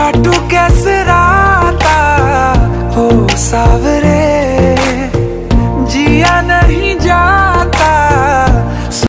काटू कैसे राता हो सावरे, जिया नहीं जा